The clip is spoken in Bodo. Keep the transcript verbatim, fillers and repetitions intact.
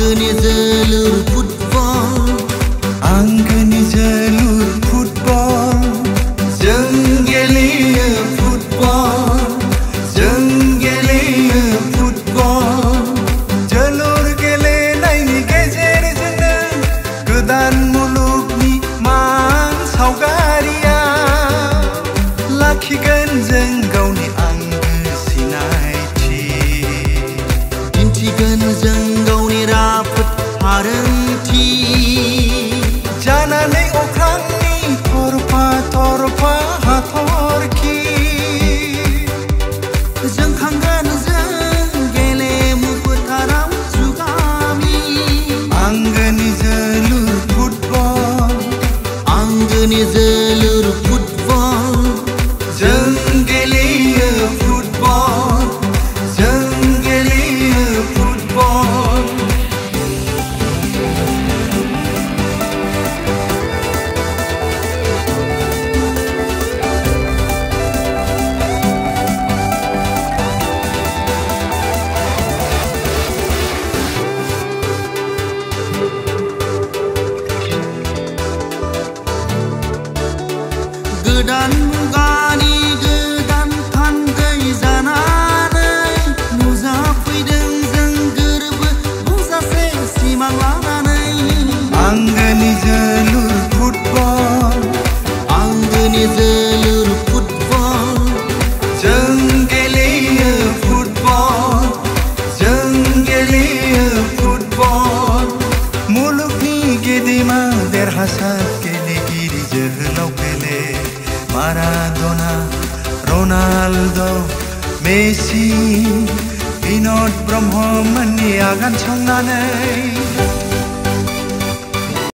Anggone jalur football, Anggone jalur football, जों गेलेयो football, जों गेलेयो football. जोलुर गेलेनायनि गेजेरजोंनो गोदान मुलुगनि मान सावगारिया लाखिगोन जों गावनि आंगो सिनायथि, दिन्थिगोन जों गावनि राफोद हारोंथि, जानानै अख्रांनि थरफा थरफा हाथरखि। जोंखांगोन जों गेलेमु फोथाराव जुगामि। आंगोनि जोलुर फुटबल, आंगोनि जोलुर फुटबल, जों गेलेयो फुटबल, जों गेलेयो फुटबल। गोदान मुगानि गोदान थान्दै जानानै नुजाफैदों जों गोरबो बुंजासे सिमां लानानै। आंगोनि जोलुर फुटबल, आंगोनि जोलुर फुटबल, जों गेलेयो फुटबल, जों गेलेयो फुटबल। मुलुगनि गेदेमा देरहासार गेलेगिरि जोहोलाव पेले, माराडोना, रनाल्ड', मेसि, बिन'द ब्रह्ममोननि आगान संनानै